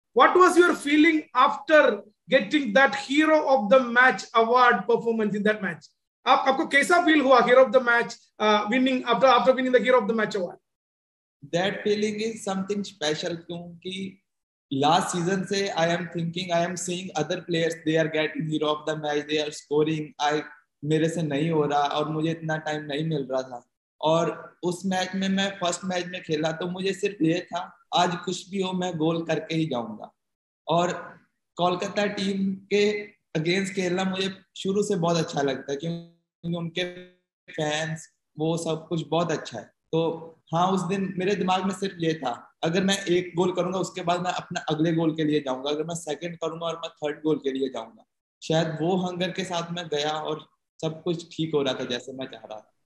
What was your feeling after getting that hero of the match award performance in that match? आपको कैसा feel हुआ hero of the match winning after winning the hero of the match award? That feeling is something special क्योंकि last season से I am thinking, I am seeing other players, they are getting hero of the match, they are scoring, मेरे से नहीं हो रहा और मुझे इतना टाइम नहीं मिल रहा था। और उस मैच में मैं फर्स्ट मैच में खेला तो मुझे सिर्फ ये था आज कुछ भी हो मैं गोल करके ही जाऊंगा। और कोलकाता टीम के अगेंस्ट खेलना मुझे शुरू से बहुत अच्छा लगता है क्योंकि उनके फैंस वो सब कुछ बहुत अच्छा है। तो हाँ उस दिन मेरे दिमाग में सिर्फ ये था अगर मैं एक गोल करूंगा उसके बाद मैं अपना अगले गोल के लिए जाऊंगा, अगर मैं सेकंड करूंगा और मैं थर्ड गोल के लिए जाऊंगा। शायद वो हंगर के साथ मैं गया और सब कुछ ठीक हो रहा था जैसे मैं चाह रहा था।